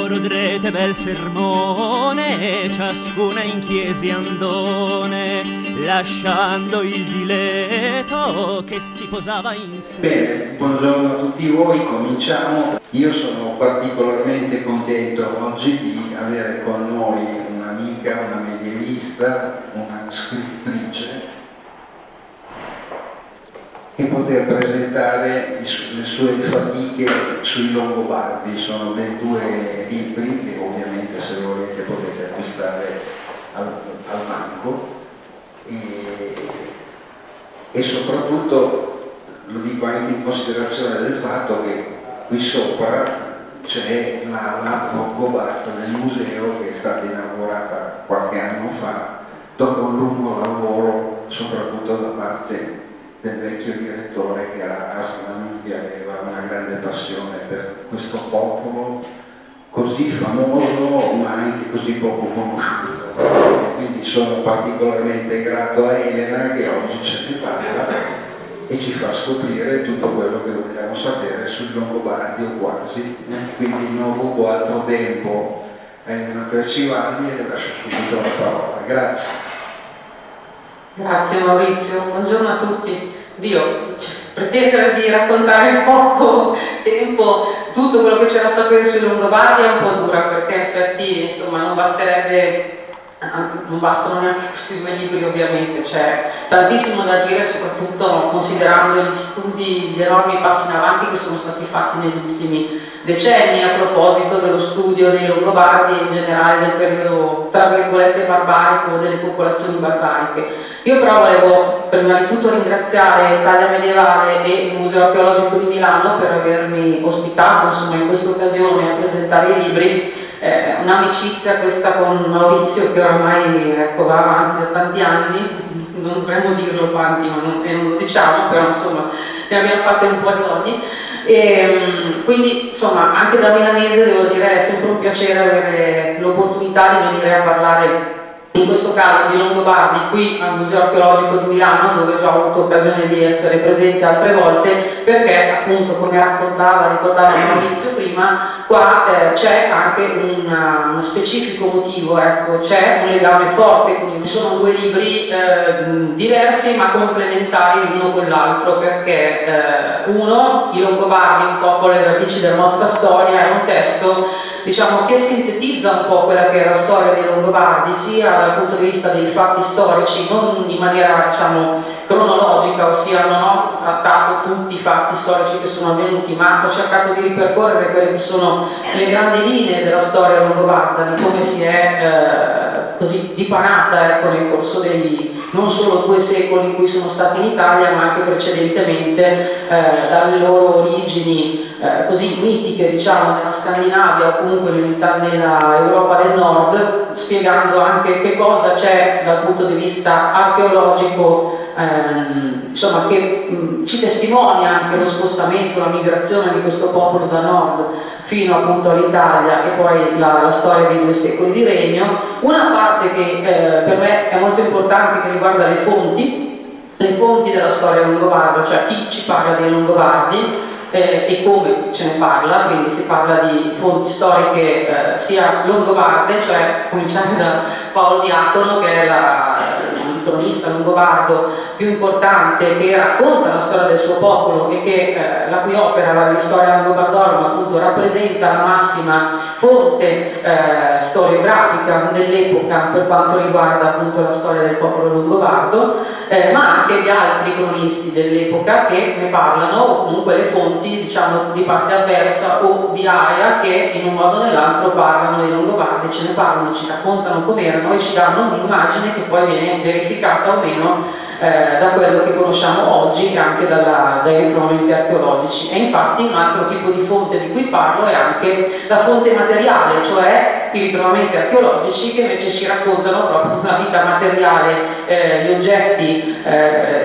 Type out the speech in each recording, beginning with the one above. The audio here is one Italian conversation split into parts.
ordrete bel sermone, e ciascuna in chiesi andone, lasciando il diletto che si posava in su. Bene, buongiorno a tutti voi, cominciamo. Io sono particolarmente contento oggi di avere con noi un'amica, una medievista, una scrittrice, e poter presentare le sue fatiche sui Longobardi. Sono ben 2 libri che ovviamente, se volete, potete acquistare al banco, e soprattutto lo dico anche in considerazione del fatto che qui sopra c'è l'ala Longobardo nel museo, che è stata inaugurata qualche anno fa dopo un lungo lavoro, soprattutto da parte del vecchio direttore, che era Aslan, che aveva una grande passione per questo popolo così famoso ma anche così poco conosciuto. Quindi sono particolarmente grato a Elena che oggi ce ne parla e ci fa scoprire tutto quello che vogliamo sapere sui Longobardi, o quasi. Quindi non rubo altro tempo a Elena Percivalli e le lascio subito la parola. Grazie. Grazie Maurizio, buongiorno a tutti. Dio, pretendere di raccontare in poco tempo tutto quello che c'era da sapere sui Longobardi è un po' dura, perché in effetti insomma non bastano neanche questi 2 libri, ovviamente c'è tantissimo da dire, soprattutto considerando gli studi, gli enormi passi in avanti che sono stati fatti negli ultimi decenni a proposito dello studio dei Longobardi e in generale del periodo tra virgolette barbarico, delle popolazioni barbariche. Io però volevo prima di tutto ringraziare Italia Medievale e il Museo Archeologico di Milano per avermi ospitato insomma in questa occasione a presentare i libri. Un'amicizia questa con Maurizio che oramai va avanti da tanti anni, non dovremmo dirlo quanti, ma non lo diciamo, però insomma ne abbiamo fatte un po' di ogni, e quindi insomma anche da milanese devo dire è sempre un piacere avere l'opportunità di venire a parlare in questo caso di Longobardi qui al Museo Archeologico di Milano, dove ho già avuto occasione di essere presente altre volte, perché appunto, come ricordava Maurizio prima, qua c'è anche uno specifico motivo, ecco, c'è un legame forte, quindi sono 2 libri diversi ma complementari l'uno con l'altro, perché uno, i Longobardi, un po' con le radici della nostra storia, è un testo diciamo che sintetizza un po' quella che è la storia dei Longobardi, sia dal punto di vista dei fatti storici, non in maniera diciamo cronologica, ossia non ho trattato tutti i fatti storici che sono avvenuti, ma ho cercato di ripercorrere quelle che sono le grandi linee della storia longobarda, di come si è così dipanata, ecco, nel corso degli non solo 2 secoli in cui sono stati in Italia, ma anche precedentemente dalle loro origini così mitiche, diciamo, nella Scandinavia o comunque nella Europa del Nord, spiegando anche che cosa c'è dal punto di vista archeologico, insomma, che ci testimonia anche lo spostamento, la migrazione di questo popolo da nord fino appunto all'Italia, e poi la storia dei 2 secoli di regno. Una parte che per me è molto importante, che riguarda le fonti della storia longobarda, cioè chi ci parla dei Longobardi e come ce ne parla, quindi si parla di fonti storiche sia longobarde, cioè cominciare da Paolo Diacono, che è il cronista longobardo più importante, che racconta la storia del suo popolo e che la cui opera, la Storia Longobardorum, appunto rappresenta la massima fonte storiografica dell'epoca per quanto riguarda appunto la storia del popolo longobardo, ma anche gli altri cronisti dell'epoca che ne parlano, o comunque le fonti diciamo di parte avversa o di area che in un modo o nell'altro parlano dei Longobardi, ce ne parlano, ci raccontano com'erano e ci danno un'immagine che poi viene verificata o meno da quello che conosciamo oggi e anche dai ritrovamenti archeologici. E infatti un altro tipo di fonte di cui parlo è anche la fonte materiale, cioè i ritrovamenti archeologici che invece ci raccontano proprio la vita materiale, gli oggetti,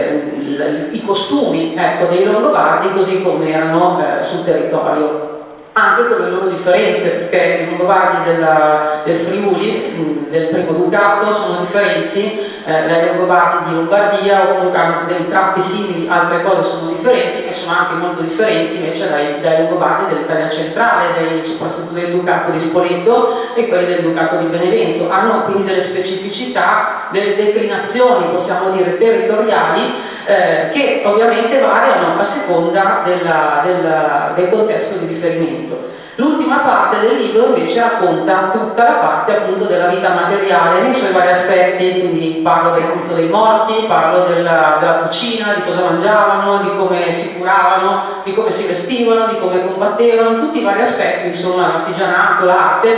i costumi, ecco, dei Longobardi così come erano sul territorio. anche con le loro differenze, perché i Longobardi del Friuli, del primo ducato, sono differenti dai Longobardi di Lombardia, o comunque hanno dei tratti simili, altre cose sono differenti, e sono anche molto differenti invece dai Longobardi dell'Italia centrale, soprattutto del Ducato di Spoleto e quelli del Ducato di Benevento. Hanno quindi delle specificità, delle declinazioni, possiamo dire, territoriali, che ovviamente variano a seconda del contesto di riferimento. L'ultima parte del libro invece racconta tutta la parte appunto della vita materiale nei suoi vari aspetti, quindi parlo del culto dei morti, parlo della cucina, di cosa mangiavano, di come si curavano, di come si vestivano, di come combattevano, tutti i vari aspetti, insomma, l'artigianato, l'arte,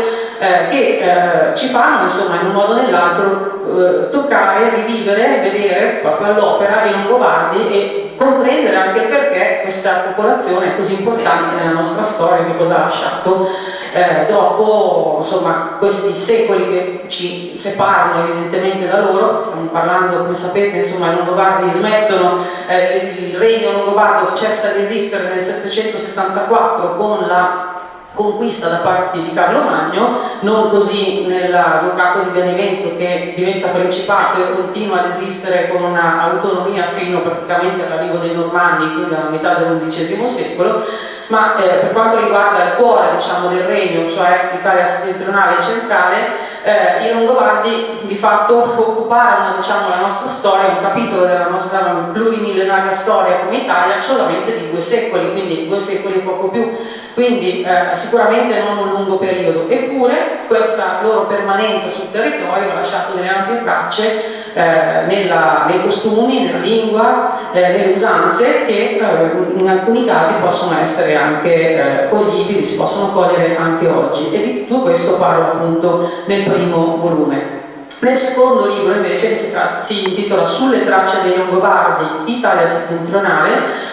che ci fanno, insomma, in un modo o nell'altro toccare, rivivere, vedere proprio all'opera i Longobardi e comprendere anche perché questa popolazione è così importante nella nostra storia, che cosa ha lasciato dopo, insomma, questi secoli che ci separano evidentemente da loro. Stiamo parlando, come sapete, insomma, i Longobardi smettono, il regno longobardo cessa di esistere nel 774 con la conquista da parte di Carlo Magno, non così nel Ducato di Benevento, che diventa principato e continua ad esistere con una autonomia fino praticamente all'arrivo dei Normanni, quindi alla metà dell'XI secolo. Ma per quanto riguarda il cuore, diciamo, del regno, cioè l'Italia settentrionale e centrale, i Longobardi di fatto occuparono, diciamo, la nostra storia, un capitolo della nostra plurimillenaria storia come Italia, solamente di 2 secoli, quindi 2 secoli e poco più, quindi sicuramente non un lungo periodo. Eppure questa loro permanenza sul territorio ha lasciato delle ampie tracce nei costumi, nella lingua, nelle usanze, che in alcuni casi possono essere anche coglibili, si possono cogliere anche oggi, e di tutto questo parlo appunto nel primo volume. Nel secondo libro invece si intitola Sulle tracce dei Longobardi, Italia settentrionale.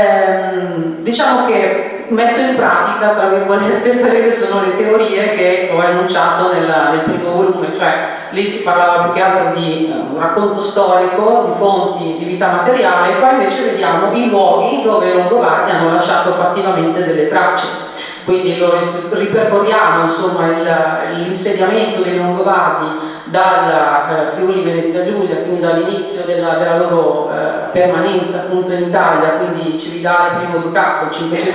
Diciamo che metto in pratica, tra virgolette, quelle che sono le teorie che ho enunciato nel primo volume, cioè lì si parlava più che altro di un racconto storico, di fonti, di vita materiale. Qua invece vediamo i luoghi dove i Longobardi hanno lasciato fattivamente delle tracce. Quindi lo ripercorriamo, insomma, l'insediamento dei Longobardi dal Friuli Venezia Giulia, quindi dall'inizio della loro permanenza appunto in Italia, quindi Cividale, primo ducato,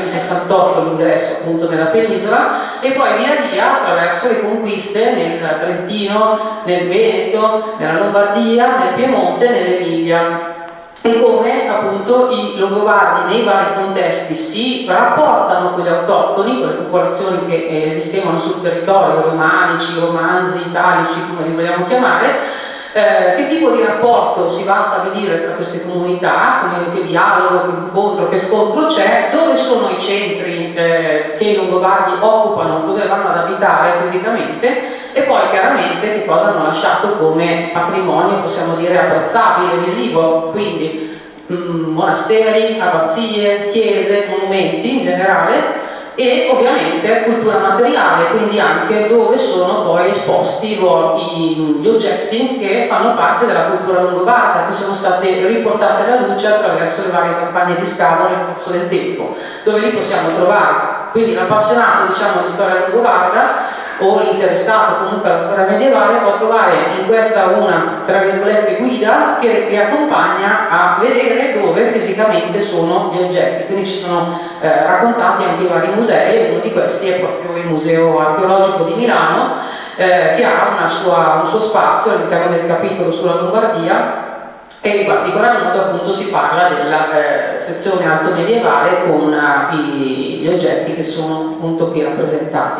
568 l'ingresso appunto nella penisola, e poi via via attraverso le conquiste nel Trentino, nel Veneto, nella Lombardia, nel Piemonte, nell'Emilia. E come appunto i Longobardi nei vari contesti si rapportano con gli autoctoni, con le popolazioni che esistevano sul territorio, romanici, romanzi, italici, come li vogliamo chiamare, che tipo di rapporto si va a stabilire tra queste comunità, che dialogo, che incontro, che scontro c'è, dove sono i centri che i Longobardi occupano, dove vanno ad abitare fisicamente, e poi chiaramente che cosa hanno lasciato come patrimonio, possiamo dire, apprezzabile, visivo, quindi monasteri, abbazie, chiese, monumenti in generale, e ovviamente cultura materiale, quindi anche dove sono poi esposti gli oggetti che fanno parte della cultura longobarda, che sono state riportate alla luce attraverso le varie campagne di scavo nel corso del tempo, dove li possiamo trovare. Quindi l'appassionato, diciamo, di storia longobarda o l'interessato comunque alla storia medievale può trovare in questa una, tra virgolette, guida che li accompagna a vedere dove fisicamente sono gli oggetti. Quindi ci sono raccontati anche i vari musei, e uno di questi è proprio il Museo Archeologico di Milano, che ha un suo spazio all'interno del capitolo sulla Lombardia, e in particolar modo appunto si parla della sezione alto medievale con gli oggetti che sono appunto qui rappresentati.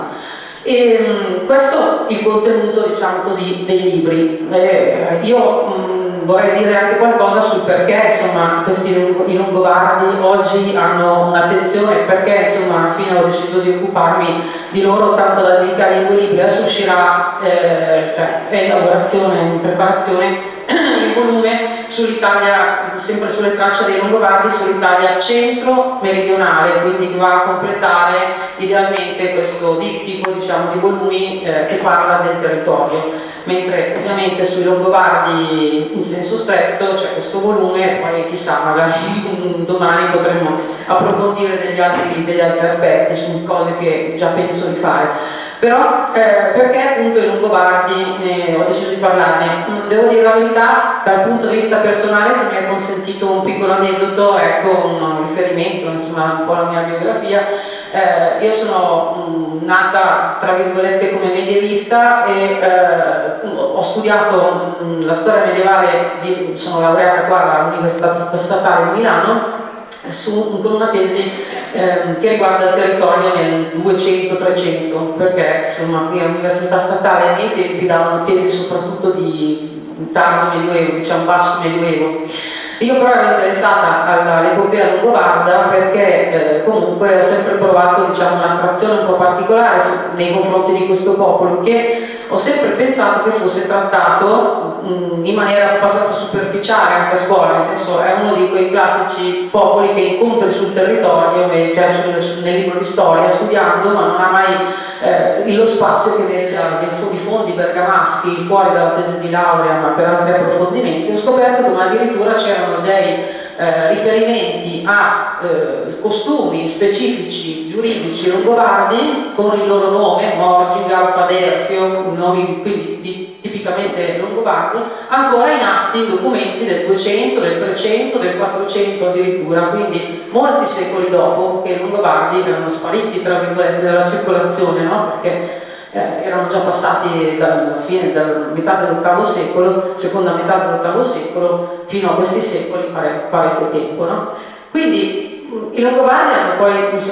E questo è il contenuto, diciamo così, dei libri. Io vorrei dire anche qualcosa sul perché, insomma, i Longobardi oggi hanno un'attenzione, perché insomma alla fine ho deciso di occuparmi di loro tanto da dedicare i 2 libri. Adesso uscirà, cioè è in lavorazione, in preparazione, il volume sull'Italia, sempre sulle tracce dei Longobardi, sull'Italia centro-meridionale, quindi che va a completare idealmente questo dittico, diciamo, di volumi che parla del territorio. Mentre ovviamente sui Longobardi in senso stretto c'è questo volume, poi chissà, magari domani potremo approfondire degli altri aspetti su cose che già penso di fare. Però perché appunto i Longobardi ho deciso di parlarne? Devo dire la verità, dal punto di vista personale, se mi è consentito un piccolo aneddoto, ecco, un riferimento, insomma, un po' la mia biografia. Io sono nata, tra virgolette, come medievista e ho studiato la storia medievale, sono laureata qua all'Università Statale di Milano, con una tesi che riguarda il territorio nel 200-300, perché insomma qui all'Università Statale ai miei tempi davano tesi soprattutto di tardo medioevo, diciamo basso medioevo. Io però ero interessata all'epopea longobarda perché comunque ho sempre provato, diciamo, un'attrazione un po' particolare nei confronti di questo popolo, che ho sempre pensato che fosse trattato in maniera abbastanza superficiale anche a scuola, nel senso è uno di quei classici popoli che incontri sul territorio, cioè nel libro di storia, studiando, ma non ha mai lo spazio che merita di fondi bergamaschi fuori dalla tesi di laurea, ma per altri approfondimenti. Ho scoperto come addirittura c'erano dei riferimenti a costumi specifici giuridici longobardi con il loro nome, Morgiga, Faderfio, nomi quindi tipicamente longobardi, ancora in atti, in documenti del 200, del 300, del 400 addirittura, quindi molti secoli dopo che i longobardi erano spariti, tra virgolette, dalla circolazione, no? Perché erano già passati dalla metà dell'VIII secolo, seconda metà dell'VIII secolo, fino a questi secoli, parecchio tempo, no? Quindi i Longobardi hanno poi, ci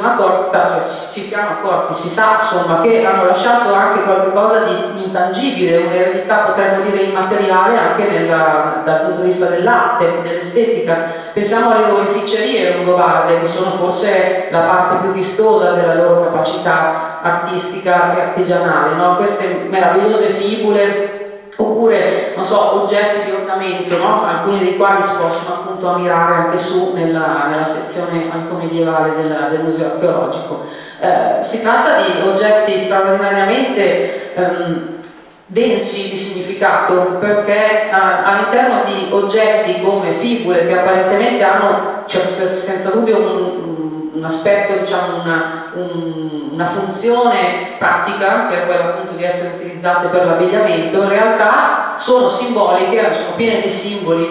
siamo accorti, si sa insomma, che hanno lasciato anche qualcosa di intangibile, un'eredità potremmo dire immateriale anche dal punto di vista dell'arte, dell'estetica. Pensiamo alle oreficerie longobarde, che sono forse la parte più vistosa della loro capacità artistica e artigianale, no? Queste meravigliose fibule, oppure, non so, oggetti di ornamento, no? Alcuni dei quali si possono appunto ammirare anche su nella sezione altomedievale del museo archeologico. Si tratta di oggetti straordinariamente densi di significato, perché all'interno di oggetti come fibule che apparentemente hanno senza dubbio un aspetto, diciamo, una funzione pratica, che è quella appunto di essere utilizzate per l'abbigliamento, in realtà sono simboliche, sono piene di simboli,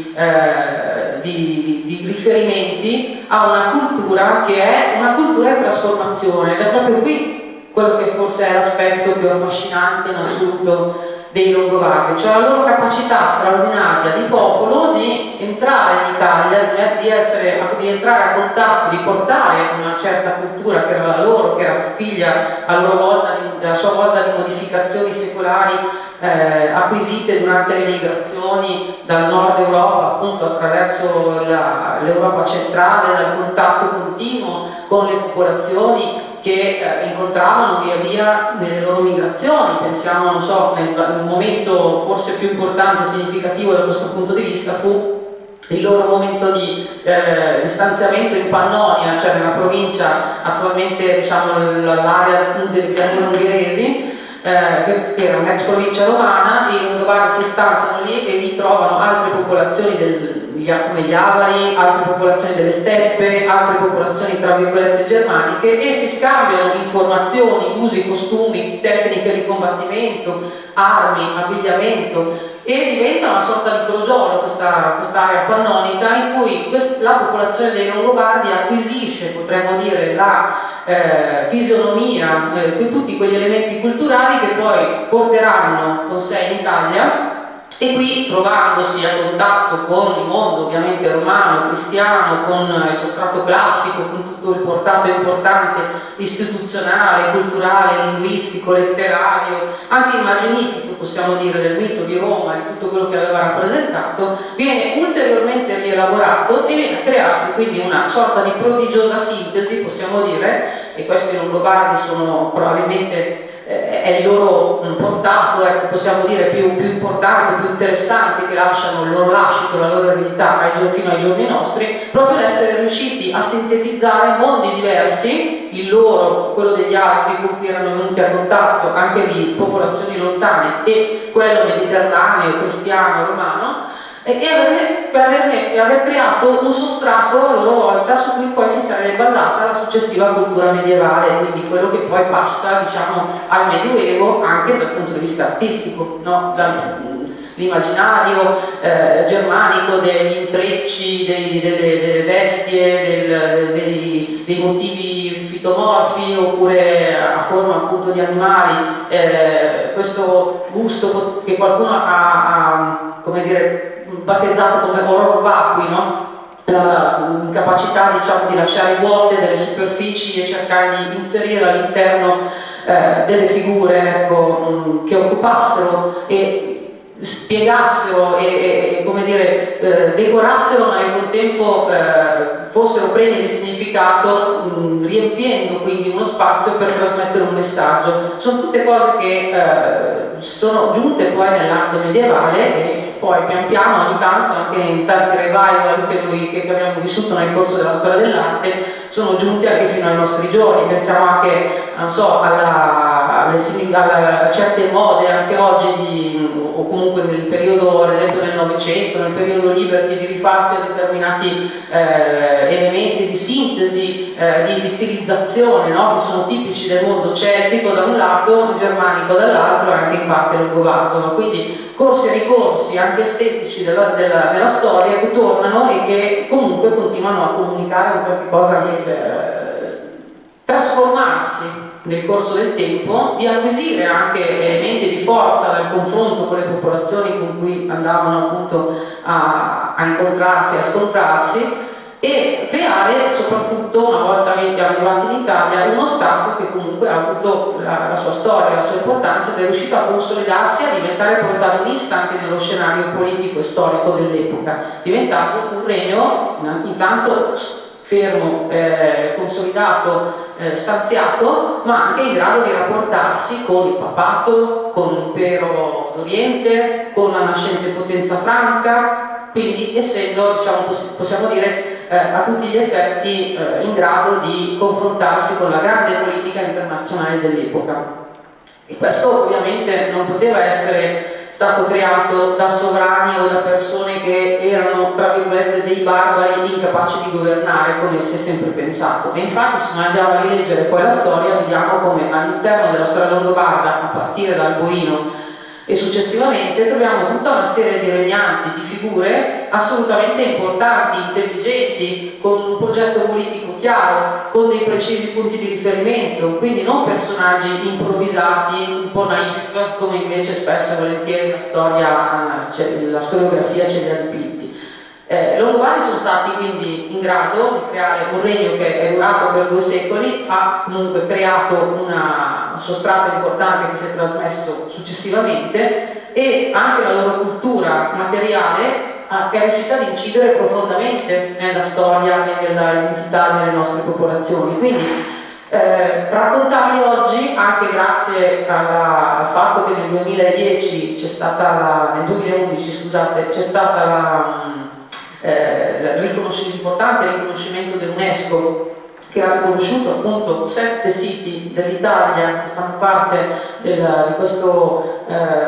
di riferimenti a una cultura che è una cultura in trasformazione, ed è proprio qui quello che forse è l'aspetto più affascinante in assoluto dei Longobardi, cioè la loro capacità straordinaria di popolo di entrare in Italia, di entrare a contatto, di portare una certa cultura che era la loro, che era figlia a sua volta di modificazioni secolari acquisite durante le migrazioni dal nord Europa, appunto attraverso l'Europa centrale, dal contatto continuo con le popolazioni che incontravano via via nelle loro migrazioni. Pensiamo, non so, nel momento forse più importante e significativo da questo punto di vista fu il loro momento di stanziamento in Pannonia, cioè nella provincia attualmente, diciamo, l'area delle pianure ungheresi, che era un'ex provincia romana. I Longobardi si stanziano lì e lì trovano altre popolazioni come gli Avari, altre popolazioni delle steppe, altre popolazioni tra virgolette germaniche, e si scambiano informazioni, usi, costumi, tecniche di combattimento, armi, abbigliamento, e diventa una sorta di crogiolo quest'area pannonica in cui la popolazione dei Longobardi acquisisce, potremmo dire, la fisionomia, tutti quegli elementi culturali che poi porteranno con sé in Italia, e qui, trovandosi a contatto con il mondo ovviamente romano, cristiano, con il sostrato classico, con tutto il portato importante istituzionale, culturale, linguistico, letterario, anche immaginifico, possiamo dire, del mito di Roma e tutto quello che aveva rappresentato, viene ulteriormente rielaborato e viene a crearsi quindi una sorta di prodigiosa sintesi, possiamo dire, e questi Longobardi sono probabilmente è il loro portato, ecco, possiamo dire, più importante, più interessante, che lasciano il loro lascito, la loro eredità fino ai giorni nostri, proprio l'essere riusciti a sintetizzare mondi diversi, il loro, quello degli altri con cui erano venuti a contatto, anche di popolazioni lontane, e quello mediterraneo, cristiano, romano, e aver creato un sostrato a loro volta su cui poi si sarebbe basata la successiva cultura medievale, quindi quello che poi passa, diciamo, al Medioevo anche dal punto di vista artistico, no? L'immaginario germanico degli intrecci, delle bestie, dei motivi fitomorfi oppure a forma appunto di animali, questo gusto che qualcuno ha come dire, battezzato come horror vacui, no? L'incapacità, diciamo, di lasciare vuote delle superfici e cercare di inserire all'interno delle figure, ecco, che occupassero e spiegassero e come dire, decorassero, ma nel contempo fossero pregne di significato, riempiendo quindi uno spazio per trasmettere un messaggio. Sono tutte cose che sono giunte poi nell'arte medievale e poi pian piano, ogni tanto, anche in tanti revival che abbiamo vissuto nel corso della storia dell'arte, sono giunti anche fino ai nostri giorni. Pensiamo anche, non so, a certe mode anche oggi o comunque nel periodo, ad esempio nel Novecento, nel periodo Liberty, di rifarsi a determinati elementi di sintesi, di stilizzazione, no? Che sono tipici del mondo celtico da un lato, germanico dall'altro e anche in parte longobardo, no? Quindi corsi e ricorsi anche estetici della storia che tornano e che comunque continuano a comunicare un qualche cosa di trasformarsi nel corso del tempo, di acquisire anche elementi di forza dal confronto con le popolazioni con cui andavano appunto a incontrarsi, a scontrarsi, e creare soprattutto, una volta arrivati in Italia, uno Stato che comunque ha avuto la sua storia, la sua importanza ed è riuscito a consolidarsi, a diventare protagonista anche nello scenario politico e storico dell'epoca, diventato un regno intanto fermo, consolidato, stanziato, ma anche in grado di rapportarsi con il papato, con l'impero d'Oriente, con la nascente potenza franca, quindi essendo, diciamo, possiamo dire, a tutti gli effetti in grado di confrontarsi con la grande politica internazionale dell'epoca. E questo ovviamente non poteva essere stato creato da sovrani o da persone che erano, tra virgolette, dei barbari incapaci di governare, come si è sempre pensato. E infatti, se noi andiamo a rileggere poi la storia, vediamo come all'interno della storia longobarda, a partire dal Boino e successivamente, troviamo tutta una serie di regnanti, di figure assolutamente importanti, intelligenti, con un progetto politico chiaro, con dei precisi punti di riferimento, quindi non personaggi improvvisati, un po' naif, come invece spesso e volentieri la storiografia ce li ha dipinti. I Longobardi sono stati quindi in grado di creare un regno che è durato per 2 secoli, ha comunque creato un sostrato importante che si è trasmesso successivamente, e anche la loro cultura materiale è riuscita ad incidere profondamente nella storia e nella identità delle nostre popolazioni. Quindi raccontarli oggi, anche grazie al fatto che nel 2011 c'è stata nel 2011, scusate, c'è stata l'importante riconoscimento dell'UNESCO, che ha riconosciuto appunto 7 siti dell'Italia che fanno parte di questo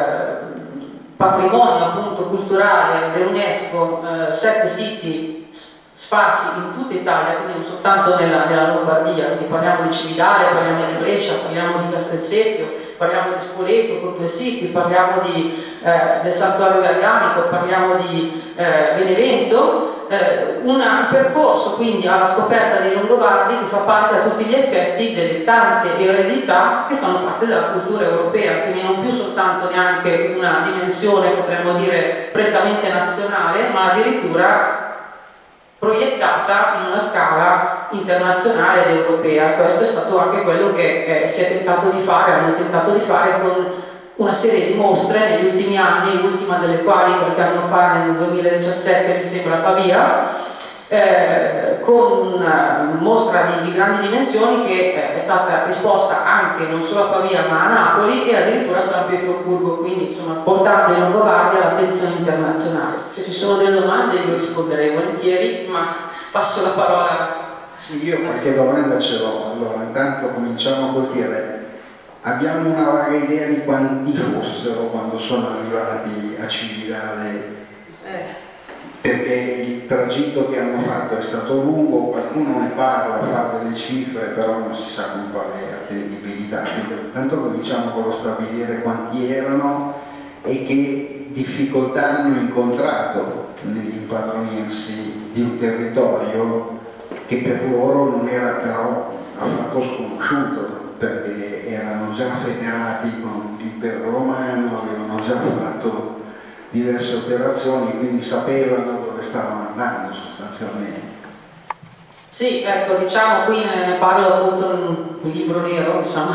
patrimonio appunto culturale dell'UNESCO, 7 siti sparsi in tutta Italia, quindi non soltanto nella Lombardia, quindi parliamo di Cividale, parliamo di Brescia, parliamo di Castelseppio, parliamo di Spoleto con 2 siti, parliamo del Santuario Garganico, parliamo di Benevento, un percorso quindi alla scoperta dei Longobardi che fa parte a tutti gli effetti delle tante eredità che fanno parte della cultura europea, quindi non più soltanto neanche una dimensione, potremmo dire, prettamente nazionale, ma addirittura proiettata in una scala internazionale ed europea. Questo è stato anche quello che si è tentato di fare, hanno tentato di fare con una serie di mostre negli ultimi anni, l'ultima delle quali qualche anno fa, nel 2017 mi sembra, a Pavia, con mostra di grandi dimensioni che è stata esposta anche non solo a Pavia ma a Napoli e addirittura a San Pietroburgo, quindi insomma portando i Longobardi all'attenzione internazionale. Se ci sono delle domande io risponderei volentieri, ma passo la parola. Sì, io qualche domanda ce l'ho. Allora, intanto cominciamo col dire: abbiamo una vaga idea di quanti fossero quando sono arrivati a Cividale? Perché il tragitto che hanno fatto è stato lungo, qualcuno ne parla, fa delle cifre, però non si sa con quale attendibilità. Quindi intanto cominciamo con lo stabilire quanti erano e che difficoltà hanno incontrato nell'impadronirsi di un territorio che per loro non era però affatto sconosciuto, perché erano già federati con l'impero romano, avevano già fatto diverse operazioni, quindi sapevano dove stavano andando sostanzialmente. Sì, ecco, diciamo, qui ne parlo appunto in libro nero, diciamo.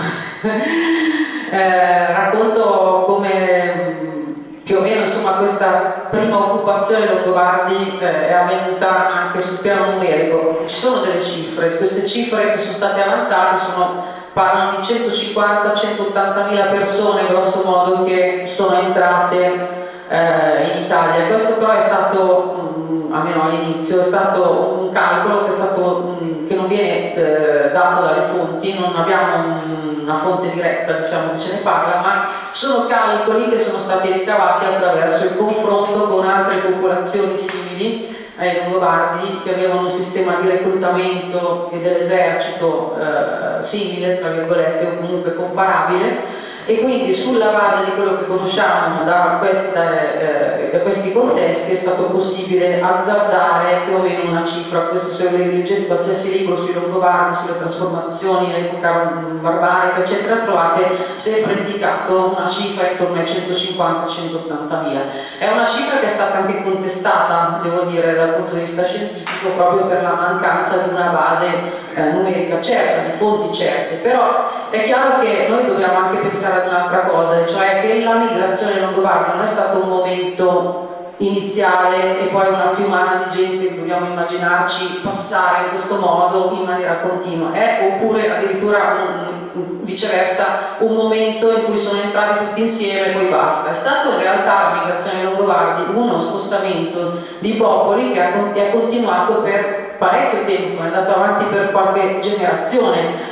Racconto come più o meno insomma questa prima occupazione dei Longobardi è avvenuta anche sul piano numerico. Ci sono delle cifre, queste cifre che sono state avanzate parlano di 150-180 mila persone grosso modo che sono entrate in Italia. Questo però è stato, almeno all'inizio, è stato un calcolo che non viene dato dalle fonti, non abbiamo una fonte diretta, diciamo, che ce ne parla, ma sono calcoli che sono stati ricavati attraverso il confronto con altre popolazioni simili ai Longobardi, che avevano un sistema di reclutamento e dell'esercito simile, tra virgolette, o comunque comparabile, e quindi sulla base di quello che conosciamo da questi contesti è stato possibile azzardare più o meno una cifra. Questo, se leggete qualsiasi libro sui Longobardi, sulle trasformazioni in epoca barbarica eccetera, trovate sempre indicato una cifra intorno ai 150-180 mila. È una cifra che è stata anche contestata, devo dire, dal punto di vista scientifico, proprio per la mancanza di una base numerica certa, di fonti certe. Però è chiaro che noi dobbiamo anche pensare ad un'altra cosa, cioè che la migrazione longobarda non è stato un momento iniziale e poi una fiumana di gente che dobbiamo immaginarci passare in questo modo in maniera continua, oppure addirittura viceversa un momento in cui sono entrati tutti insieme e poi basta. È stato in realtà la migrazione longobardi uno spostamento di popoli che ha continuato per parecchio tempo, è andato avanti per qualche generazione,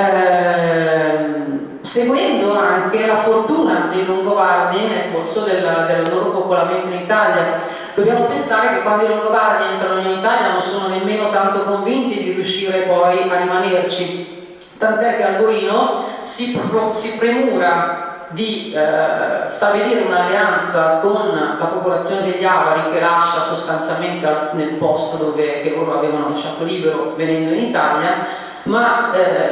seguendo anche la fortuna dei Longobardi nel corso del loro popolamento in Italia. Dobbiamo pensare che quando i Longobardi entrano in Italia non sono nemmeno tanto convinti di riuscire poi a rimanerci, tant'è che Alboino si premura di stabilire un'alleanza con la popolazione degli Avari, che lascia sostanzialmente nel posto che loro avevano lasciato libero venendo in Italia, ma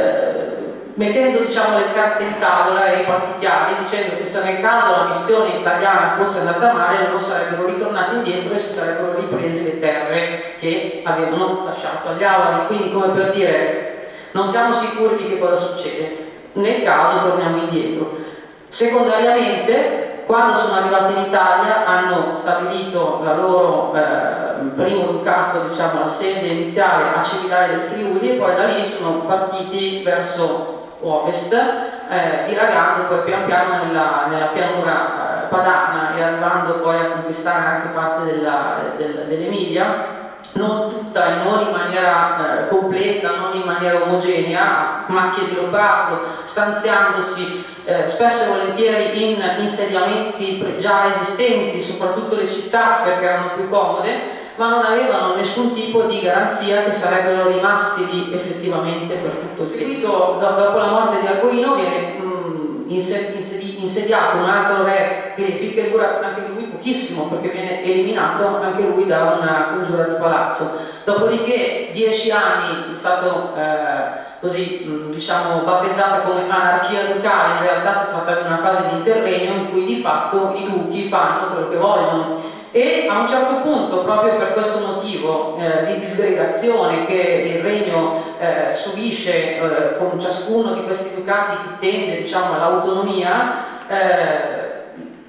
mettendo, diciamo, le carte in tavola e i patti chiari, dicendo che se nel caso la missione italiana fosse andata male loro sarebbero ritornati indietro e si sarebbero ripresi le terre che avevano lasciato agli Avari. Quindi, come per dire, non siamo sicuri di che cosa succede, nel caso torniamo indietro. Secondariamente, quando sono arrivati in Italia hanno stabilito la loro primo ducato, diciamo la sede iniziale a Cividale del Friuli, e poi da lì sono partiti verso ovest, dilagando poi pian piano nella pianura padana e arrivando poi a conquistare anche parte dell'Emilia, non tutta e non in maniera completa, non in maniera omogenea, macchie di leopardo, stanziandosi spesso e volentieri in insediamenti già esistenti, soprattutto le città, perché erano più comode, ma non avevano nessun tipo di garanzia che sarebbero rimasti lì effettivamente per tutto il seguito. Dopo la morte di Alboino viene insediato un altro re Clefi, che dura anche lui pochissimo, perché viene eliminato anche lui da una congiura di palazzo. Dopodiché 10 anni è stato così, diciamo, battezzata come anarchia ducale. In realtà si tratta di una fase di interregno in cui di fatto i duchi fanno quello che vogliono, e a un certo punto, proprio per questo motivo di disgregazione che il regno subisce con ciascuno di questi ducati che tende, diciamo, all'autonomia,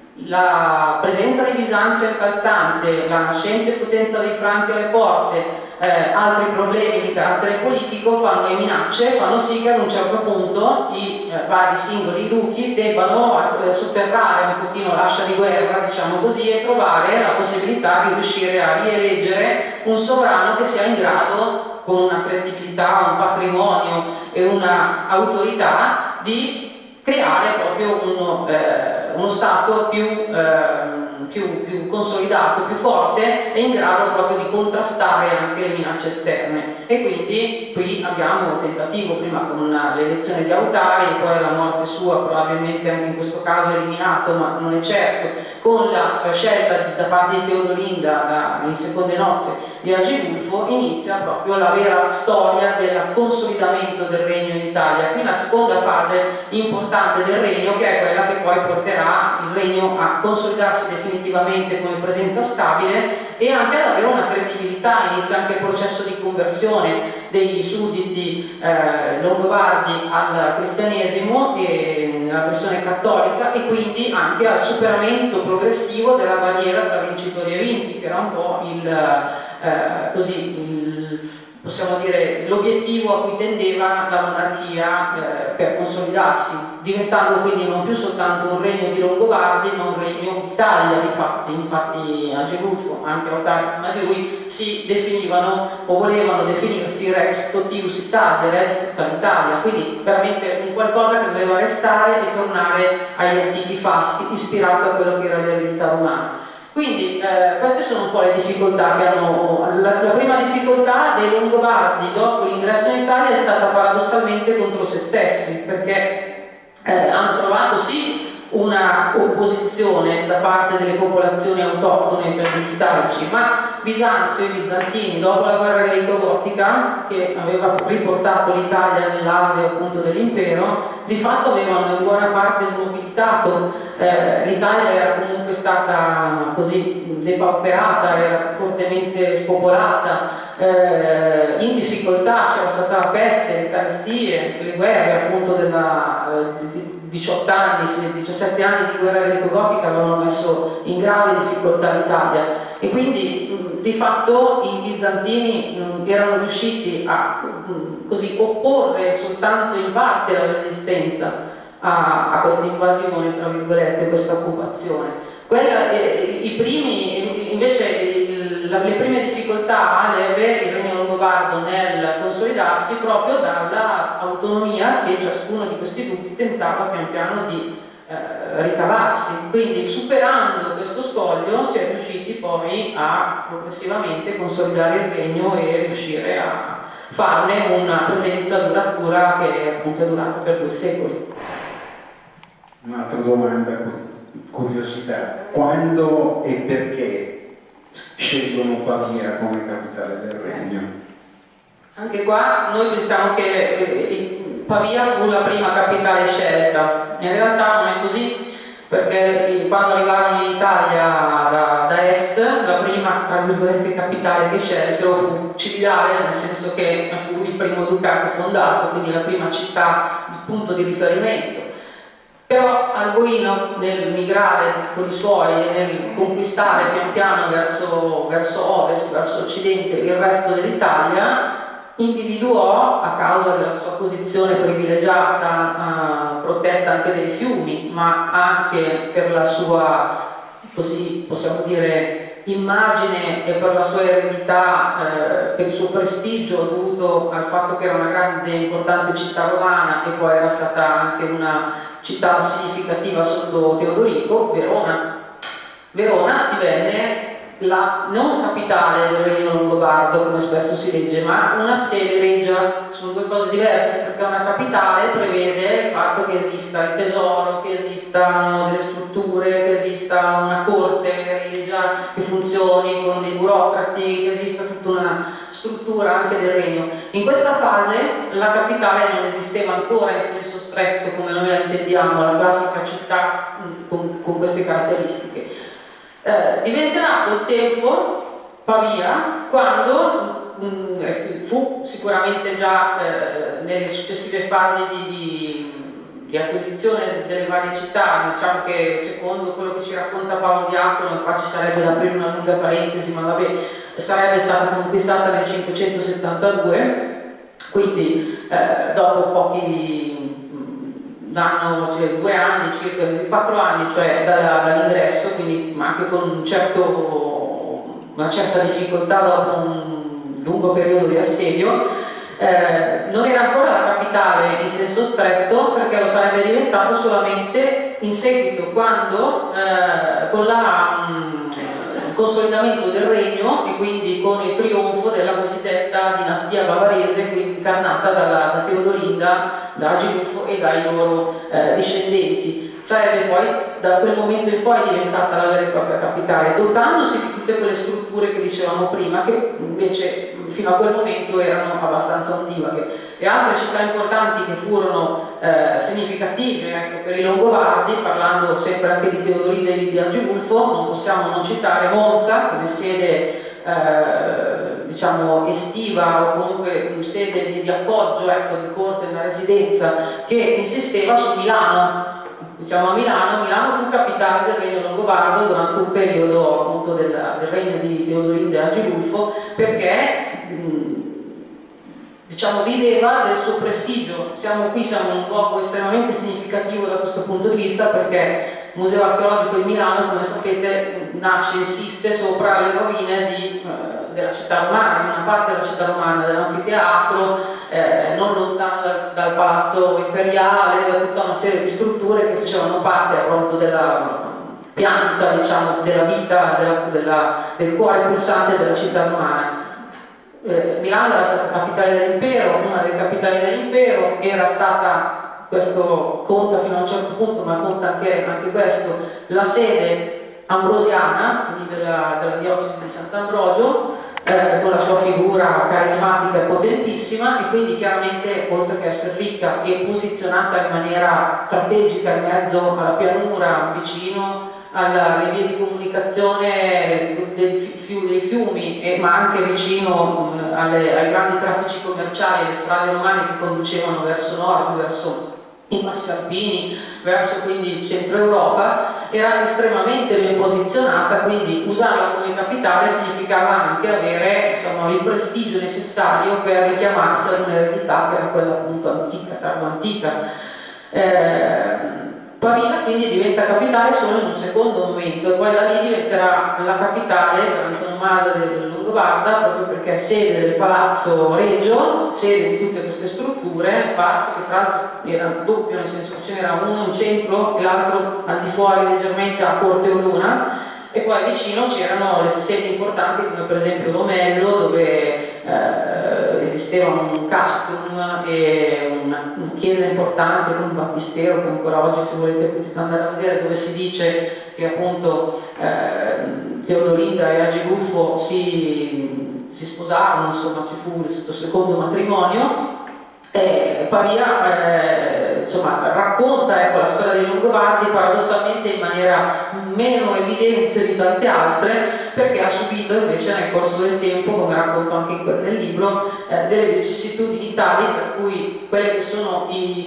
la presenza di Bisanzio incalzante, la nascente potenza dei Franchi alle porte, altri problemi di carattere politico, e minacce, fanno sì che ad un certo punto i vari singoli duchi debbano sotterrare un pochino l'ascia di guerra, diciamo così, e trovare la possibilità di riuscire a rieleggere un sovrano che sia in grado, con una credibilità, un patrimonio e una autorità, di creare proprio uno Stato più consolidato, più forte e in grado proprio di contrastare anche le minacce esterne. E quindi qui abbiamo il tentativo, prima con l'elezione di Autari, poi la morte sua, probabilmente anche in questo caso eliminato, ma non è certo, con la scelta da parte di Teodolinda in seconde nozze di Agilulfo, inizia proprio la vera storia del consolidamento del regno in Italia. Qui la seconda fase importante del regno, che è quella che poi porterà il regno a consolidarsi definitivamente come presenza stabile e anche ad avere una credibilità. Inizia anche il processo di conversione dei sudditi longobardi al cristianesimo e nella versione cattolica, e quindi anche al superamento progressivo della barriera tra vincitori e vinti, che era un po' possiamo dire l'obiettivo a cui tendeva la monarchia per consolidarsi, diventando quindi non più soltanto un regno di Longobardi, ma un regno d'Italia di fatti. Infatti Agilulfo, anche Autari prima di lui, si definivano o volevano definirsi Rex Totius Italia, re di tutta l'Italia, quindi veramente un qualcosa che doveva restare e tornare agli antichi fasti, ispirato a quello che era l'eredità romana. Quindi queste sono un po' le difficoltà che hanno. La prima difficoltà dei Longobardi dopo l'ingresso in Italia è stata paradossalmente contro se stessi, perché hanno trovato sì una opposizione da parte delle popolazioni autoctone, cioè degli italici, ma Bisanzio e i bizantini, dopo la guerra greco-gotica, che aveva riportato l'Italia nell'alveo appunto dell'impero, di fatto avevano in buona parte smobilitato. L'Italia era comunque stata così depauperata, era fortemente spopolata, in difficoltà, c'era stata la peste, le carestie, le guerre appunto di 18 anni, 17 anni di guerra greco-gotica avevano messo in grave difficoltà l'Italia, e quindi di fatto i bizantini erano riusciti a così opporre soltanto in parte la resistenza a questa invasione, tra virgolette, questa occupazione. I primi, invece, le prime difficoltà le ebbe il regno longobardo nel consolidarsi proprio dall'autonomia che ciascuno di questi duchi tentava pian piano di ricavarsi. Quindi, superando questo scoglio, si è riusciti poi a progressivamente consolidare il regno e riuscire a farne una presenza duratura che appunto è durata per 2 secoli. Un'altra domanda, curiosità: quando e perché scelgono Pavia come capitale del regno? Anche qua noi pensiamo che Pavia fu la prima capitale scelta, in realtà non è così, perché quando arrivarono in Italia da est, la prima, tra virgolette, capitale che scelsero fu Cividale, nel senso che fu il primo ducato fondato, quindi la prima città, il punto di riferimento. Però Alboino, nel migrare con i suoi e nel conquistare pian piano verso ovest, verso occidente, il resto dell'Italia, individuò, a causa della sua posizione privilegiata, protetta anche dai fiumi, ma anche per la sua, così possiamo dire, immagine e per la sua eredità, per il suo prestigio dovuto al fatto che era una grande e importante città romana e poi era stata anche una città significativa sotto Teodorico, Verona divenne non capitale del regno longobardo, come spesso si legge, ma una sede regia. Sono due cose diverse, perché una capitale prevede il fatto che esista il tesoro, che esistano delle strutture, che esista una corte regia che funzioni con dei burocrati, che esista tutta una struttura anche del regno. In questa fase la capitale non esisteva ancora in senso stretto come noi la intendiamo, la classica città con queste caratteristiche. Diventerà col tempo Pavia quando fu sicuramente già nelle successive fasi di acquisizione delle varie città. Diciamo che secondo quello che ci racconta Paolo Diacono, e qua ci sarebbe da aprire una lunga parentesi, ma vabbè, sarebbe stata conquistata nel 572, quindi dopo pochi danno, cioè 2 anni, circa 4 anni, cioè dall'ingresso, quindi anche con una certa difficoltà dopo un lungo periodo di assedio. Non era ancora la capitale in senso stretto, perché lo sarebbe diventato solamente in seguito, quando con il consolidamento del regno e quindi con il trionfo della cosiddetta dinastia bavarese, quindi incarnata da Teodolinda, da Agilulfo e dai loro discendenti. Sarebbe poi da quel momento in poi diventata la vera e propria capitale, dotandosi di tutte quelle strutture che dicevamo prima, che invece fino a quel momento erano abbastanza ondivaghe. Le altre città importanti che furono significative, ecco, per i Longobardi, parlando sempre anche di Teodolinda e di Agilulfo, non possiamo non citare Monza come sede diciamo estiva, o comunque sede di appoggio, ecco, di corte e una residenza che insisteva su Milano. Diciamo Milano fu capitale del regno longobardo durante un periodo appunto del regno di Teodolinda e Agilulfo, perché diciamo viveva del suo prestigio. Siamo in un luogo estremamente significativo da questo punto di vista, perché il Museo Archeologico di Milano, come sapete, insiste sopra le rovine della città romana, di una parte della città romana, dell'anfiteatro, non lontano dal palazzo imperiale, da tutta una serie di strutture che facevano parte appunto della pianta, diciamo, della vita, del cuore pulsante della città romana. Milano era stata capitale dell'impero, una delle capitali dell'impero, era stata, questo conta fino a un certo punto, ma conta anche questo, la sede ambrosiana, quindi della diocesi di Sant'Ambrogio, con la sua figura carismatica e potentissima, e quindi chiaramente, oltre che essere ricca e posizionata in maniera strategica in mezzo alla pianura, vicino alle vie di comunicazione dei fiumi, ma anche vicino ai grandi traffici commerciali, le strade romane che conducevano verso nord, verso i Passi Alpini, verso quindi il centro Europa, era estremamente ben posizionata, quindi usarla come capitale significava anche avere, insomma, il prestigio necessario per richiamarsi ad un'eredità che era quella appunto antica, tardo-antica. Pavia quindi diventa capitale solo in un secondo momento, e poi da lì diventerà la capitale per antonomasia del Longobarda, proprio perché è sede del Palazzo Regio, sede di tutte queste strutture, palazzo che tra l'altro era doppio, nel senso che ce n'era uno in centro e l'altro al di fuori leggermente a Corte Olona, e poi vicino c'erano le sedi importanti come per esempio Lomello, dove esisteva un castrum e una chiesa importante con un battistero che ancora oggi, se volete, potete andare a vedere, dove si dice che appunto Teodolinda e Agilulfo si sposarono, insomma ci fu il suo secondo matrimonio. Pavia insomma, racconta, ecco, la storia dei Longobardi paradossalmente in maniera meno evidente di tante altre, perché ha subito invece nel corso del tempo, come racconto anche nel libro, delle vicissitudini tali per cui quelle che sono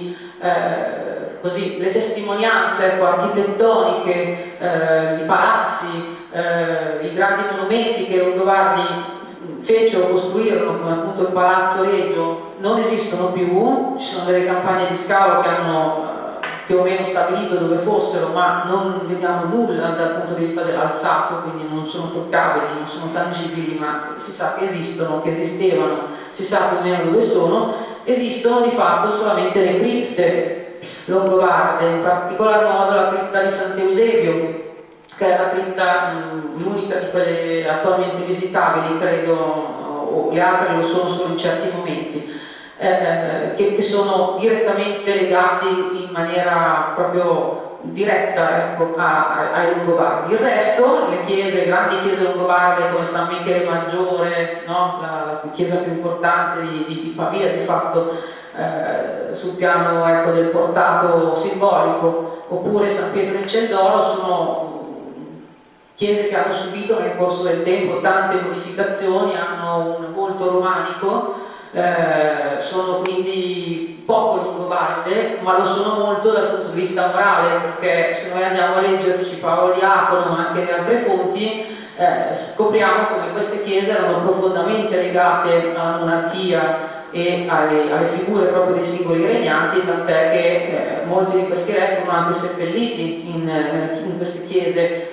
le testimonianze, ecco, architettoniche, i palazzi, i grandi monumenti che i Longobardi fecero, costruirono, come appunto il Palazzo Regio, non esistono più. Ci sono delle campagne di scavo che hanno più o meno stabilito dove fossero, ma non vediamo nulla dal punto di vista dell'alzato, quindi non sono toccabili, non sono tangibili, ma si sa che esistono, che esistevano, si sa più o meno dove sono. Esistono di fatto solamente le cripte longobarde, in particolar modo la cripta di Sant'Eusebio, che è la cripta, l'unica di quelle attualmente visitabili, credo, o le altre lo sono solo in certi momenti, che sono direttamente legati in maniera proprio diretta, ecco, ai Longobardi. Il resto, le chiese, grandi chiese longobarde come San Michele Maggiore, no? la chiesa più importante di Pavia, di fatto, sul piano, ecco, del portato simbolico, oppure San Pietro in Celdoro, sono chiese che hanno subito nel corso del tempo tante modificazioni, hanno un volto romanico, sono quindi poco longobarde, ma lo sono molto dal punto di vista morale, perché se noi andiamo a leggerci Paolo Diacono, ma anche le altre fonti, scopriamo come queste chiese erano profondamente legate alla monarchia e alle figure proprio dei singoli regnanti, tant'è che molti di questi re furono anche seppelliti in queste chiese.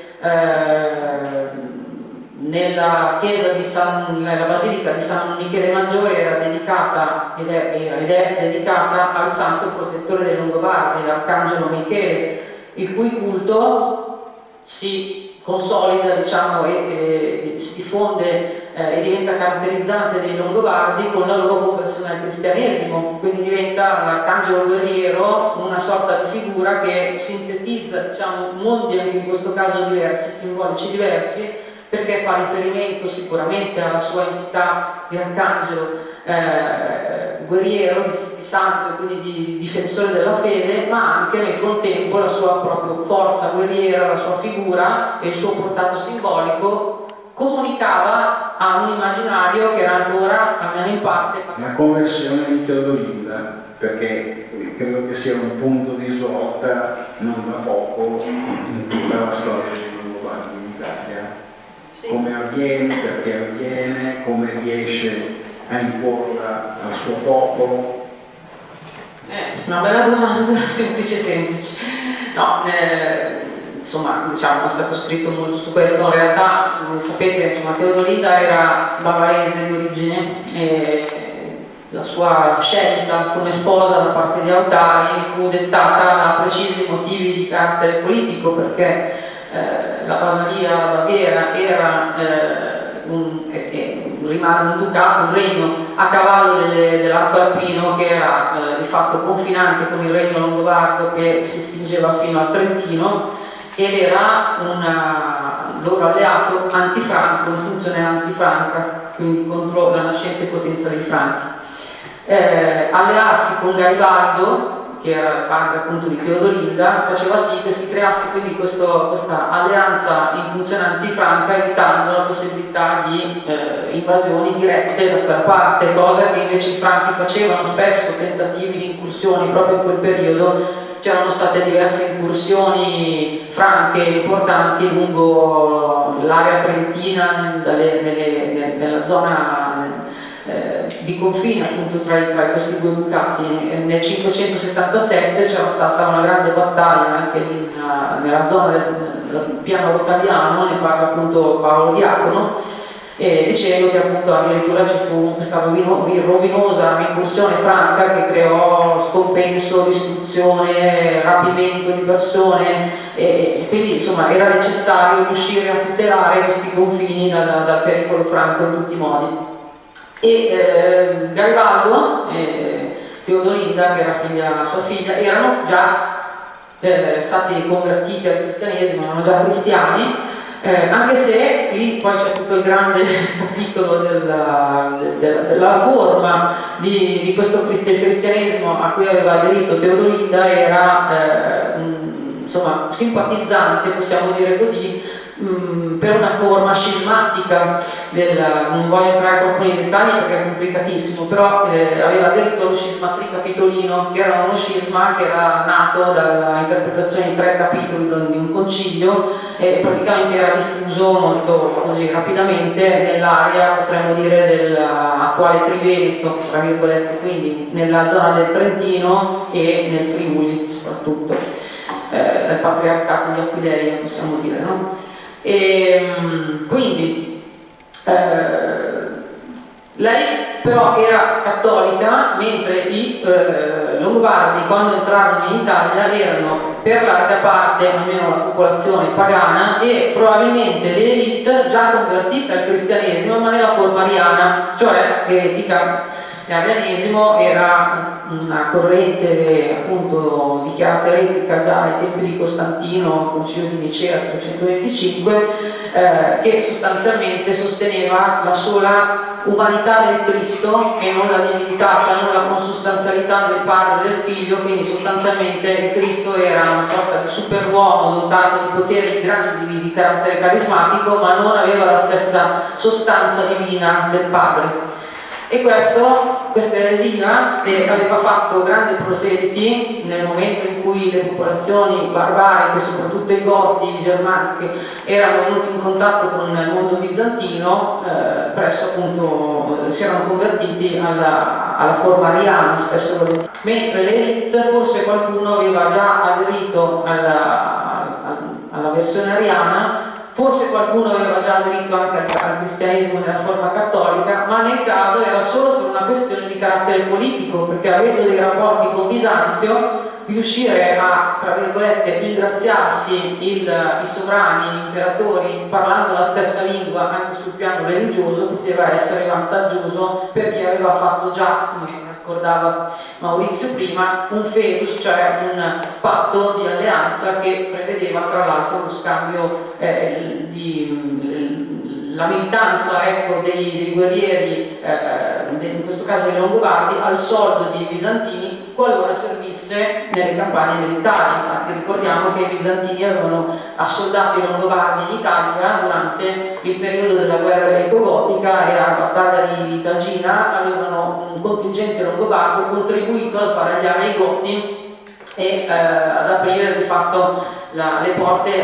Nella basilica di San Michele Maggiore era dedicata ed è dedicata al santo protettore dei Longobardi, l'arcangelo Michele, il cui culto si consolida, diciamo, e si diffonde e diventa caratterizzante dei Longobardi con la loro conversione al cristianesimo. Quindi diventa l'arcangelo guerriero una sorta di figura che sintetizza, diciamo, mondi anche in questo caso diversi, simbolici diversi, perché fa riferimento sicuramente alla sua entità di arcangelo guerriero, di santo, quindi di difensore della fede, ma anche nel contempo la sua propria forza guerriera, la sua figura e il suo portato simbolico comunicava a un immaginario che era ancora, almeno in parte, la conversione di Teodolinda, perché credo che sia un punto di svolta non da poco in tutta la storia dei Longobardi in Italia. Come avviene, perché avviene, come riesce a imporla al suo popolo? Una bella domanda, semplice. No, insomma, diciamo, è stato scritto molto su questo. In realtà, sapete, insomma, Teodolinda era bavarese di origine e la sua scelta come sposa da parte di Altari fu dettata da precisi motivi di carattere politico, perché la Baviera era rimase un ducato, un regno a cavallo dell'arco alpino, che era di fatto confinante con il regno longobardo che si spingeva fino al Trentino, ed era un loro alleato antifranco, in funzione antifranca, quindi contro la nascente potenza dei Franchi. Allearsi con Garibaldo, che era il padre appunto di Teodolinda, faceva sì che si creasse quindi questa alleanza in funzione antifranca, evitando la possibilità di invasioni dirette da quella parte, cosa che invece i franchi facevano spesso, tentativi di incursioni proprio in quel periodo. C'erano state diverse incursioni franche importanti lungo l'area trentina, nella zona di confine appunto tra questi due ducati. Nel 577 c'era stata una grande battaglia anche nella zona del piano rotaliano, ne parla appunto Paolo Diacono, dicendo che appunto addirittura ci fu questa rovinosa incursione franca che creò scompenso, distruzione, rapimento di persone, e quindi insomma era necessario riuscire a tutelare questi confini dal pericolo franco in tutti i modi. E Garibaldo e Teodolinda, che era sua figlia, erano già stati convertiti al cristianesimo, erano già cristiani, anche se lì poi c'è tutto il grande capitolo della forma di questo cristianesimo a cui aveva aderito Teodolinda. Era insomma simpatizzante, possiamo dire così, per una forma scismatica non voglio entrare troppo nei dettagli perché è complicatissimo, però aveva aderito allo scisma tricapitolino, che era uno scisma che era nato dall'interpretazione di 3 capitoli di un concilio, e praticamente era diffuso molto così rapidamente nell'area, potremmo dire, dell'attuale Triveneto, tra virgolette, quindi nella zona del Trentino e nel Friuli soprattutto, del patriarcato di Aquileia, possiamo dire, no? E quindi lei però era cattolica, mentre i Longobardi, quando entrarono in Italia, erano per larga parte, almeno la popolazione, pagana, e probabilmente le elite già convertite al cristianesimo, ma nella forma ariana, cioè eretica. L'arianesimo era una corrente appunto dichiarata eretica già ai tempi di Costantino, concilio di Nicea 325, che sostanzialmente sosteneva la sola umanità del Cristo e non la divinità, cioè non la consustanzialità del padre e del figlio. Quindi sostanzialmente il Cristo era una sorta di superuomo dotato di poteri grandi di carattere carismatico, ma non aveva la stessa sostanza divina del padre. E questa eresia aveva fatto grandi proseliti nel momento in cui le popolazioni barbariche, soprattutto i goti germaniche, erano venuti in contatto con il mondo bizantino, presso appunto si erano convertiti alla forma ariana, spesso volentieri. Mentre l'elite, forse qualcuno aveva già aderito alla versione ariana, forse qualcuno aveva già aderito anche al cristianesimo nella forma cattolica, ma nel caso era solo per una questione di carattere politico, perché avendo dei rapporti con Bisanzio, riuscire a, tra virgolette, ingraziarsi i sovrani, gli imperatori, parlando la stessa lingua anche sul piano religioso, poteva essere vantaggioso per chi aveva fatto già, come ricordava Maurizio prima, un feudus, cioè un patto di alleanza che prevedeva tra l'altro lo scambio la militanza, ecco, dei guerrieri, in questo caso dei Longobardi, al soldo dei bizantini qualora servisse nelle campagne militari. Infatti ricordiamo che i bizantini avevano assoldato i Longobardi in Italia durante il periodo della guerra greco-gotica, e alla battaglia di Tagina avevano un contingente longobardo contribuito a sbaragliare i Goti e ad aprire di fatto le porte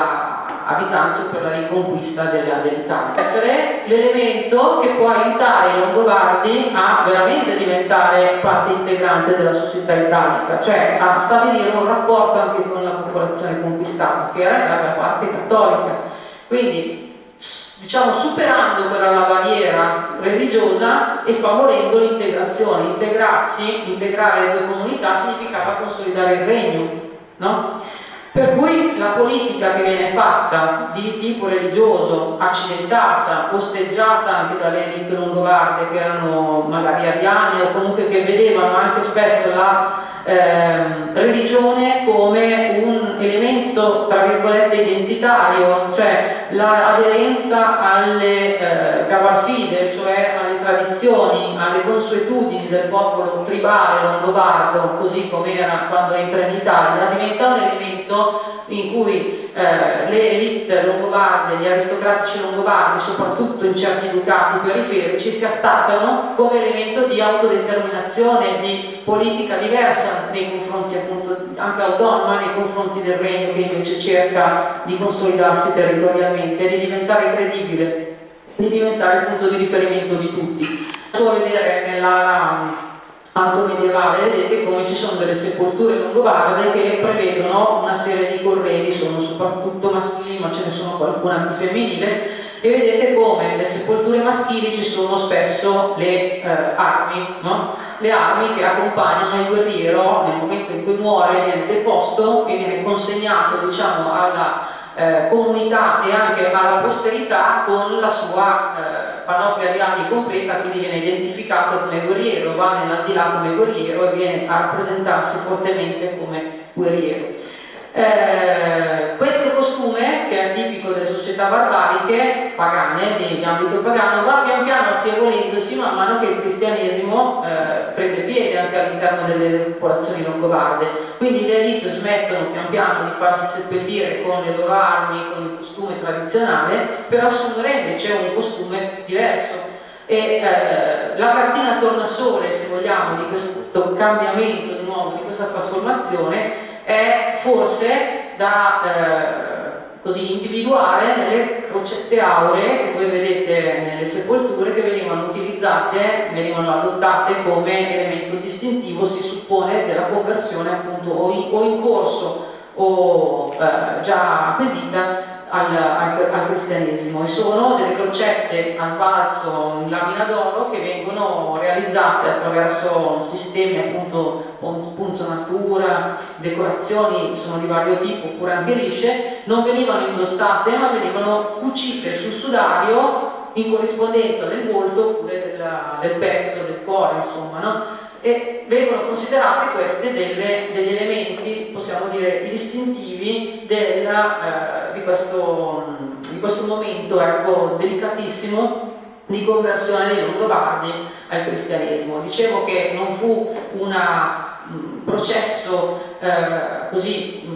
a Bisanzio per la riconquista dell'Italia. Essere l'elemento che può aiutare i Longobardi a veramente diventare parte integrante della società italica, cioè a stabilire un rapporto anche con la popolazione conquistata, che era la parte cattolica. Quindi, diciamo, superando quella la barriera religiosa e favorendo l'integrazione. Integrare le due comunità significava consolidare il regno, no? Per cui la politica che viene fatta di tipo religioso, accidentata, osteggiata anche dalle elite longobarde che erano magari ariane o comunque che vedevano anche spesso la religione come un elemento, tra virgolette, identitario, cioè l'aderenza alle cavarfide, cioè alle tradizioni, alle consuetudini del popolo tribale longobardo, così come era quando entra in Italia, diventa un elemento in cui le elite longobarde, gli aristocratici longobardi, soprattutto in certi ducati periferici, si attaccano come elemento di autodeterminazione, di politica diversa nei confronti, appunto, anche autonoma nei confronti del regno, che invece cerca di consolidarsi territorialmente, di diventare credibile, di diventare il punto di riferimento di tutti. Solo vedere nella alto medievale, vedete come ci sono delle sepolture longobarde che prevedono una serie di corredi, sono soprattutto maschili, ma ce ne sono qualcuna anche femminile, e vedete come nelle sepolture maschili ci sono spesso le armi, no? Le armi che accompagnano il guerriero nel momento in cui muore, viene deposto e viene consegnato, diciamo, alla comunità e anche alla posterità con la sua panoplia di armi completa, quindi viene identificato come guerriero, va nell'aldilà come guerriero e viene a rappresentarsi fortemente come guerriero. Questo costume, che è tipico delle società barbariche pagane, di ambito pagano, va pian piano affievolendosi man mano che il cristianesimo prende piede anche all'interno delle popolazioni longobarde. Quindi le elite smettono pian piano di farsi seppellire con le loro armi, con il costume tradizionale, per assumere invece un costume diverso. E la cartina tornasole, se vogliamo, di questo cambiamento di nuovo, di questa trasformazione, è forse da così individuare nelle crocette auree che voi vedete nelle sepolture, che venivano utilizzate, venivano adottate come elemento distintivo, si suppone, della conversione, appunto, o in corso o già acquisita al cristianesimo, e sono delle crocette a sbalzo in lamina d'oro che vengono realizzate attraverso sistemi, appunto, punzonatura, decorazioni, sono di vario tipo oppure anche lisce, non venivano indossate ma venivano cucite sul sudario in corrispondenza del volto oppure del petto, del cuore, insomma, no? E vengono considerate queste degli elementi, possiamo dire, distintivi di questo momento, ecco, delicatissimo di conversione dei Longobardi al cristianesimo. Dicevo che non fu un processo così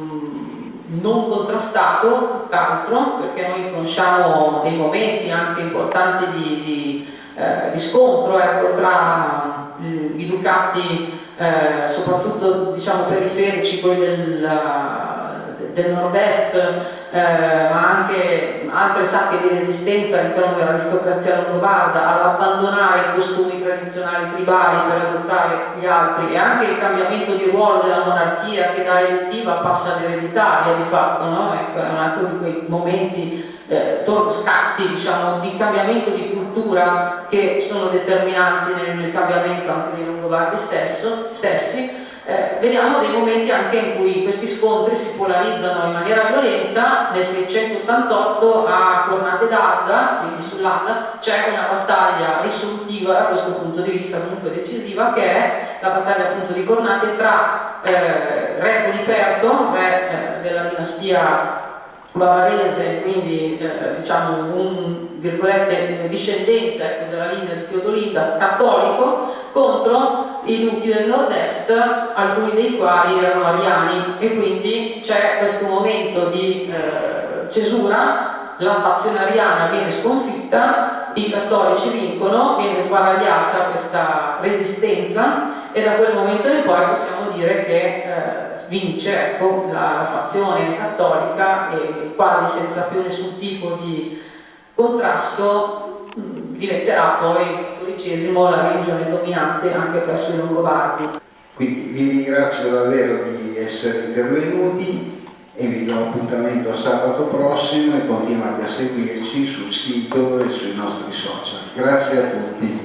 non contrastato, tutt'altro, perché noi conosciamo dei momenti anche importanti di di scontro, ecco, tra i ducati soprattutto diciamo periferici, quelli del nord-est, ma anche altre sacche di resistenza all'interno dell'aristocrazia longobarda all'abbandonare i costumi tradizionali tribali per adottare gli altri, e anche il cambiamento di ruolo della monarchia che da elettiva passa ad ereditaria di fatto, no? Ecco, è un altro di quei momenti, scatti diciamo, di cambiamento di cultura che sono determinanti nel cambiamento anche dei longobardi stessi. Vediamo dei momenti anche in cui questi scontri si polarizzano in maniera violenta. Nel 688 a Cornate d'Adda, quindi sull'Adda, c'è una battaglia risolutiva da questo punto di vista, comunque decisiva, che è la battaglia appunto di Cornate tra re Cuniperto, re della dinastia bavarese, quindi diciamo un virgolette discendente, ecco, della linea di Teodolinda, cattolico, contro i duchi del nord-est, alcuni dei quali erano ariani, e quindi c'è questo momento di cesura. La fazione ariana viene sconfitta, i cattolici vincono, viene sbaragliata questa resistenza, e da quel momento in poi possiamo dire che vince, ecco, la fazione cattolica, e quasi senza più nessun tipo di contrasto diventerà poi il cattolicesimo la religione dominante anche presso i Longobardi. Quindi vi ringrazio davvero di essere intervenuti e vi do appuntamento sabato prossimo, e continuate a seguirci sul sito e sui nostri social. Grazie a tutti.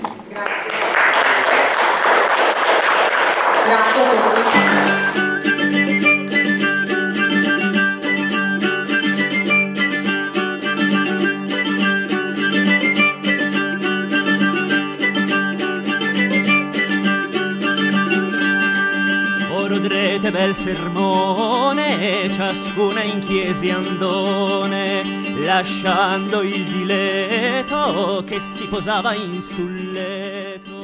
Grazie a tutti. Rodrete bel sermone, ciascuna in chiesa andone, lasciando il diletto che si posava in sul letto.